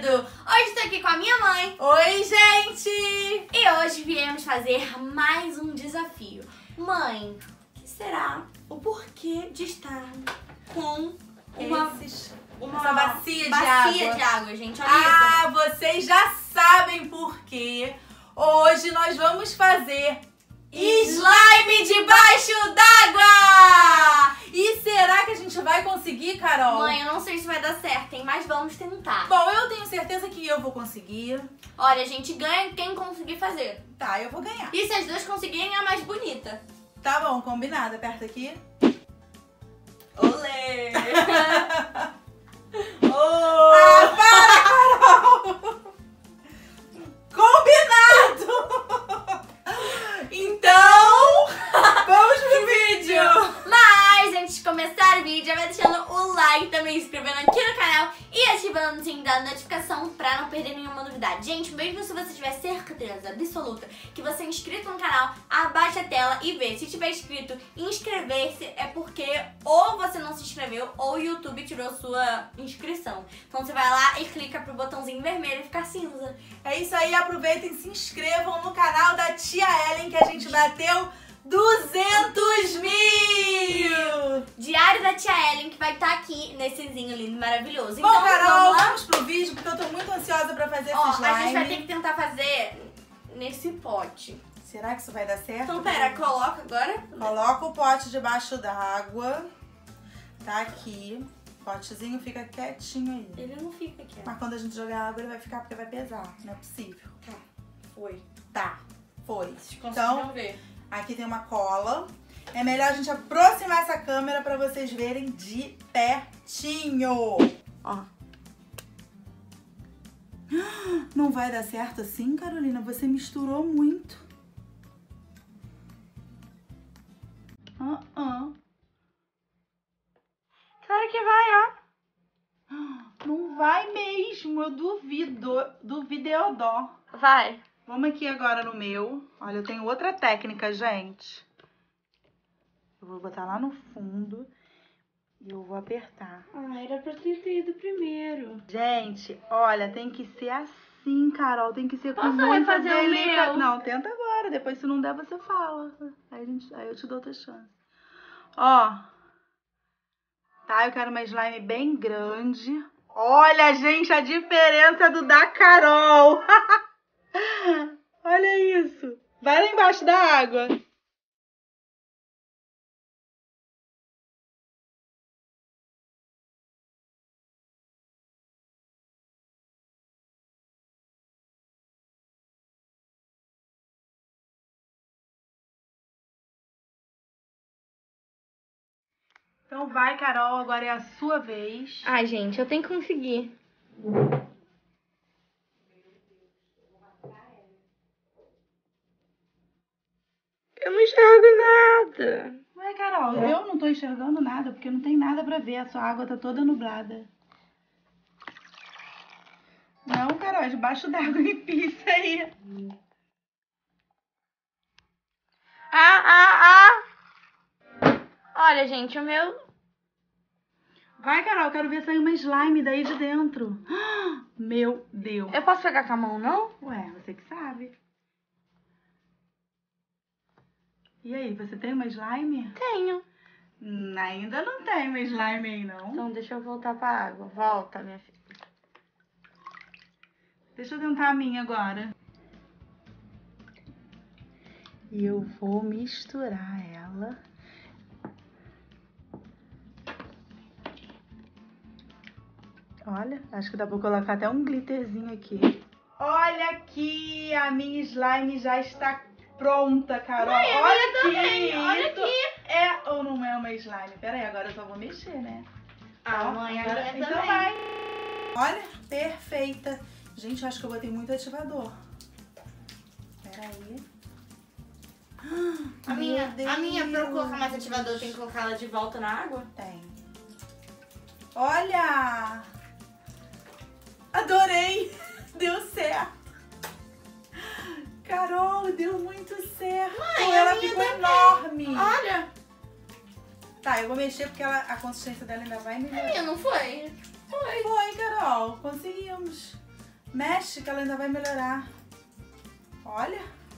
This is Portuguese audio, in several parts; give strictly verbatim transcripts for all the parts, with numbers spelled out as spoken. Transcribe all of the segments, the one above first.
Hoje tô aqui com a minha mãe. Oi, gente! E hoje viemos fazer mais um desafio. Mãe, o que será o porquê de estar com uma, Esses, uma essa bacia, bacia de água? de água, gente? Olha Ah, isso. vocês já sabem por quê. Hoje nós vamos fazer slime debaixo d'água! E será que a gente vai conseguir, Carol? Mãe, eu não sei se vai dar certo, hein? Mas vamos tentar. Bom, eu tenho certeza que eu vou conseguir. Olha, a gente ganha quem conseguir fazer. Tá, eu vou ganhar. E se as duas conseguirem, é a mais bonita. Tá bom, combinado. Aperta aqui. Olê! Oh! Ah, para, Carol! Combinado! Então, vamos pro vídeo! Mas antes de começar o vídeo, já vai deixando o like, também se inscrevendo aqui no canal e ativando o sininho da notificação pra não perder nenhuma novidade. Gente, mesmo se você tiver certeza absoluta que você é inscrito no canal, abaixa a tela e vê. Se tiver escrito inscrever-se, é porque ou você não se inscreveu ou o YouTube tirou sua inscrição. Então você vai lá e clica pro botãozinho vermelho e fica cinza. É isso aí, aproveitem e se inscrevam no canal da Tia Ellen, que a gente bateu duzentos mil! Diário da Tia Ellen, que vai estar aqui nessezinho lindo e maravilhoso. Bom, Então, Carol, vamos lá? vamos pro vídeo, porque eu tô muito ansiosa pra fazer Ó, esse slime. a gente vai ter que tentar fazer nesse pote. Será que isso vai dar certo? Então, pera, coloca agora. Coloca o pote debaixo d'água. Tá aqui. O potezinho fica quietinho aí. Ele não fica aqui. Mas quando a gente jogar água, ele vai ficar porque vai pesar. Não é possível. Tá, foi. Tá, foi. Vocês Então, conseguiram ver. aqui tem uma cola. É melhor a gente aproximar essa câmera pra vocês verem de pertinho. Ó. Não vai dar certo assim, Carolina? Você misturou muito. Ah, ah. Claro que vai, ó. Não vai mesmo, eu duvido. Duvideo-dó. Vai. Vamos aqui agora no meu. Olha, eu tenho outra técnica, gente. Eu vou botar lá no fundo e eu vou apertar. Ah, era pra ter ido primeiro. Gente, olha, tem que ser assim, Carol. Tem que ser com Posso muita refazer o delica- meu? Não, tenta agora. Depois, se não der, você fala. Aí, a gente... Aí eu te dou outra chance. Ó. Tá, eu quero uma slime bem grande. Olha, gente, a diferença do da Carol. Olha isso. Vai lá embaixo da água. Então vai, Carol, agora é a sua vez. Ai, gente, eu tenho que conseguir. Eu não enxergo nada. Ué, Carol, eu não tô enxergando nada, porque não tem nada pra ver. A sua água tá toda nublada. Não, Carol, é debaixo d'água e pisa aí. Ah, ah, ah. Olha, gente, o meu... Vai, Carol, quero ver sair uma slime daí de dentro. Meu Deus. Eu posso pegar com a mão, não? Ué, você que sabe. E aí, você tem uma slime? Tenho. Hum, ainda não tem uma slime aí, não. Então deixa eu voltar pra água. Volta, minha filha. Deixa eu tentar a minha agora. E eu vou misturar ela. Olha, acho que dá pra colocar até um glitterzinho aqui. Olha aqui, a minha slime já está pronta, Carol. Mãe, a olha minha aqui, também, olha isso aqui. é ou não é uma slime? Pera aí, agora eu só vou mexer, né? Ah, Ó, mãe, a agora- minha então também. vai. Olha, perfeita. Gente, eu acho que eu botei muito ativador. Pera aí. A minha, Meu a minha, pra eu Deus. colocar mais ativador, tem que colocar ela de volta na água? Tem. Olha! Adorei! Deu certo! Carol, deu muito certo! Mãe, a ela minha ficou também. enorme! Olha! Tá, eu vou mexer porque ela, a consistência dela ainda vai A melhorar. minha não foi? Foi. Foi, Carol! Conseguimos! Mexe que ela ainda vai melhorar. Olha.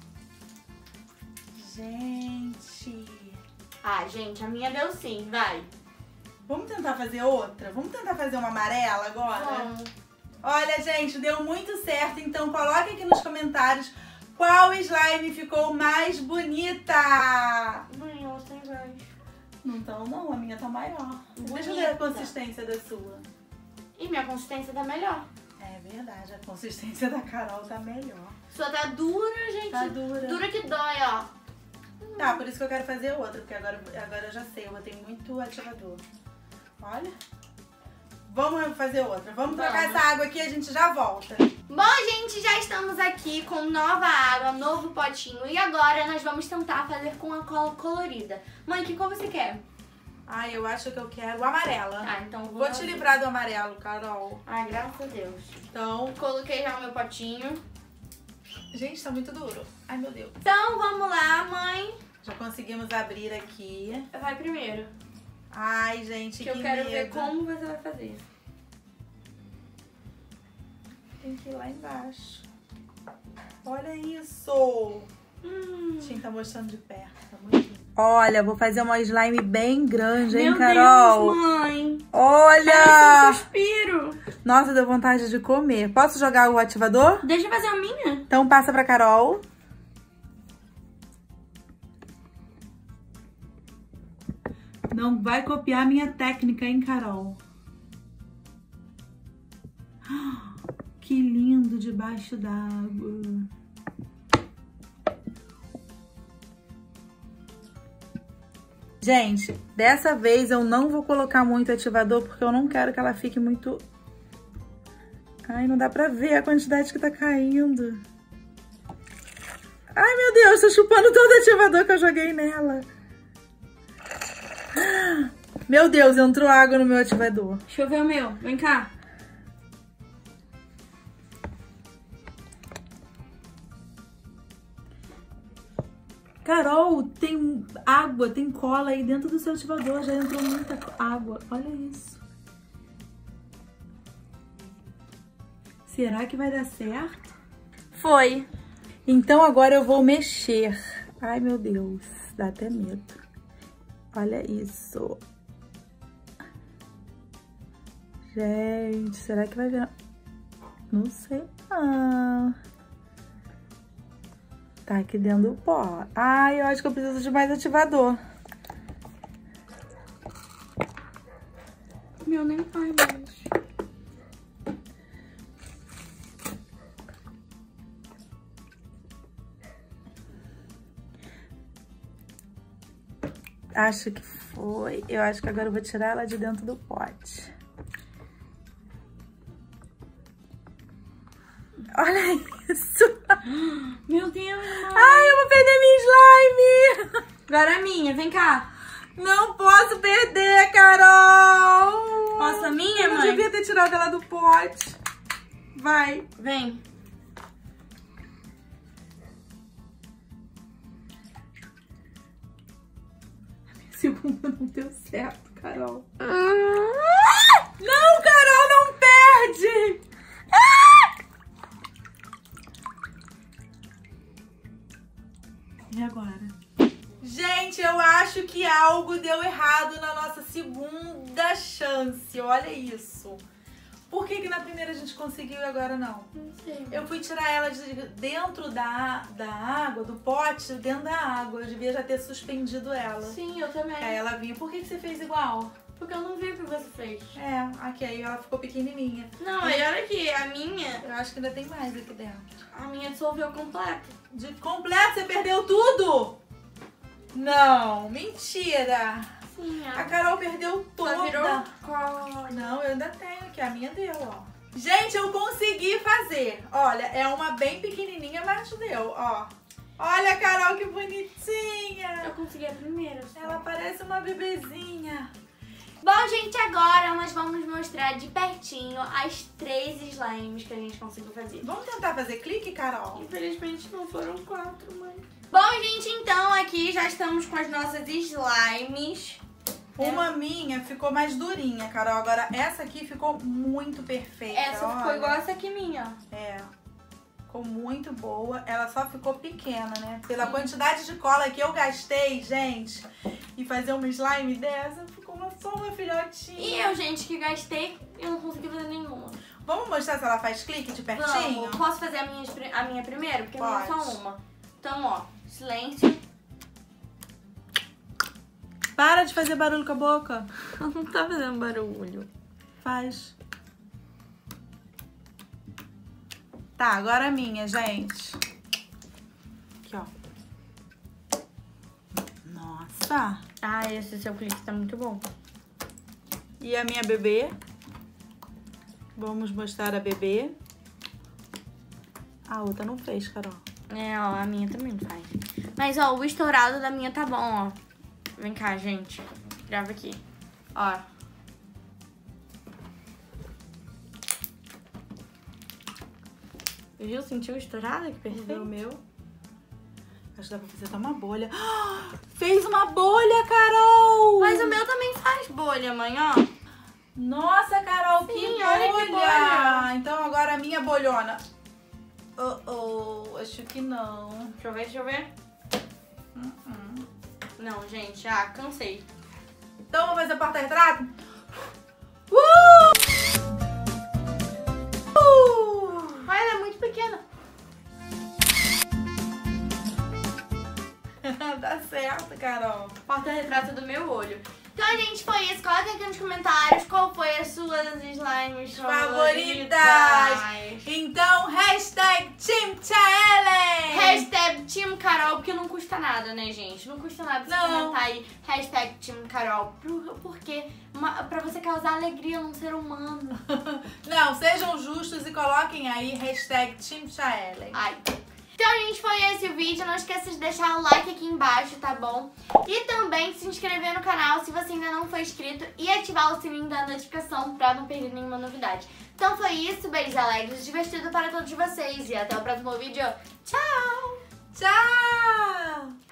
Gente. Ah, gente, a minha deu sim, vai. Vamos tentar fazer outra? Vamos tentar fazer uma amarela agora? Vamos. Olha, gente, deu muito certo. Então coloque aqui nos comentários qual slime ficou mais bonita. Mãe, elas tão iguais. Não tão, não. A minha tá maior. Bonita. Deixa eu ver a consistência da sua. E minha consistência tá melhor. É verdade, a consistência da Carol tá melhor. Sua tá dura, gente. Tá dura. Dura que dói, ó. Tá, por isso que eu quero fazer outra, porque agora, agora eu já sei, eu botei muito ativador. Olha. Vamos fazer outra. Vamos trocar Vamos. essa água aqui e a gente já volta. Bom, gente, já estamos aqui com nova água, novo potinho. E agora nós vamos tentar fazer com a cola colorida. Mãe, que cor você quer? Ai, eu acho que eu quero amarela. Ah, então vou... Vou te livrar do amarelo, Carol. Ai, graças a Deus. Então, Coloquei já o meu potinho. gente, tá muito duro. Ai, meu Deus. Então, vamos lá, mãe. Já conseguimos abrir aqui. Vai primeiro. Ai, gente, Que que eu quero medo. ver como você vai fazer. Tem que ir lá embaixo. Olha isso. Hum. A gente tá mostrando de perto. Tá muito lindo. Olha, vou fazer uma slime bem grande, hein, Carol? Deus, mãe. Olha! Parece um suspiro. Nossa, deu vontade de comer. Posso jogar o ativador? Deixa eu fazer a minha. Então passa pra Carol. Não vai copiar a minha técnica, hein, Carol? Que lindo debaixo d'água. Gente, dessa vez eu não vou colocar muito ativador porque eu não quero que ela fique muito... Ai, não dá pra ver a quantidade que tá caindo. Ai, meu Deus, tô chupando todo o ativador que eu joguei nela. Meu Deus, entrou água no meu ativador. Deixa eu ver o meu. Vem cá. Carol, tem água, tem cola aí dentro do seu ativador. Já entrou muita água. Olha isso. Será que vai dar certo? Foi. Então agora eu vou mexer. Ai, meu Deus. Dá até medo. Olha isso. Gente, será que vai virar? Não sei não. Tá aqui dentro do pó. Ai, eu acho que eu preciso de mais ativador. Meu nem vai mais. Acho que foi. Eu acho que agora eu vou tirar ela de dentro do pote. Olha isso. Meu Deus, mãe. Ai, eu vou perder minha slime. Agora a minha, vem cá. Não posso perder, Carol. Posso a minha, eu mãe? Eu devia ter tirado ela do pote. Vai. Vem. Segunda não deu certo, Carol. Não, Carol, não perde! E agora? Gente, eu acho que algo deu errado na nossa segunda chance. Olha isso. Por que que na primeira a gente conseguiu e agora não? Não sei. Eu fui tirar ela de dentro da, da água, do pote, dentro da água. Eu devia já ter suspendido ela. Sim, eu também. Aí ela vinha. Por que que você fez igual? Porque eu não vi o que você fez. É, aqui aí ela ficou pequenininha. Não, aí olha aqui, a minha, Eu acho que ainda tem mais aqui dentro. a minha dissolveu completo. De completo, você perdeu tudo? Não, mentira. Sim, A Carol perdeu toda. Só virou cola. Não, eu ainda tenho aqui, a minha deu, ó. Gente, eu consegui fazer. Olha, é uma bem pequenininha, mas deu, ó. Olha, Carol, que bonitinha. Eu consegui a primeira. Só. Ela parece uma bebezinha. Bom, gente, agora nós vamos mostrar de pertinho as três slimes que a gente conseguiu fazer. Vamos tentar fazer clique, Carol? Infelizmente não foram quatro, mãe. Bom, gente, então aqui já estamos com as nossas slimes. Uma é. minha ficou mais durinha, Carol. Agora essa aqui ficou muito perfeita. Essa olha. ficou igual essa aqui minha. É. Ficou muito boa. Ela só ficou pequena, né? Pela Sim. quantidade de cola que eu gastei, gente. E fazer uma slime dessa, ficou uma, só uma filhotinha. E eu, gente, que gastei, eu não consegui fazer nenhuma. Vamos mostrar se ela faz clique de pertinho? Vamos. Posso fazer a minha, a minha primeiro? Porque Pode. não é só uma. Então, ó, silêncio. Para de fazer barulho com a boca. Não tá fazendo barulho. Faz. Tá, agora a minha, gente. Aqui, ó. Nossa. Ah, esse seu clique tá muito bom. E a minha bebê. Vamos mostrar a bebê. A outra não fez, Carol. É, ó, a minha também faz. Mas, ó, o estourado da minha tá bom, ó. Vem cá, gente. Grava aqui. Ó. Viu? Sentiu estourado? Que perfeito. O meu. Acho que dá pra fazer até uma bolha. Fez uma bolha, Carol! Mas o meu também faz bolha, mãe, ó. Nossa, Carol, Sim, que olha bolha! que bolha. Então agora a minha bolhona. Oh, oh, acho que não. Deixa eu ver, deixa eu ver. Uh -uh. Não, gente, ah, cansei. Então vamos fazer porta-retrato? Uh! Uh! Ai, ela é muito pequena. Tá certo, Carol. Porta-retrato do meu olho. Então, gente, foi isso. Coloquem aqui nos comentários qual foi as suas slimes favoritas. favoritas. Então, hashtag Team Ellen. Hashtag Team Carol, porque não custa nada, né, gente? Não custa nada você não. comentar aí hashtag Team Carol, porque uma, pra você causar alegria num ser humano. Não, sejam justos e coloquem aí hashtag Team Ellen. Ai. Então, gente, foi esse o vídeo. Não esqueça de deixar o like aqui embaixo, tá bom? E também se inscrever no canal se você ainda não for inscrito e ativar o sininho da notificação pra não perder nenhuma novidade. Então foi isso, beijos alegres, divertido para todos vocês e até o próximo vídeo. Tchau! Tchau!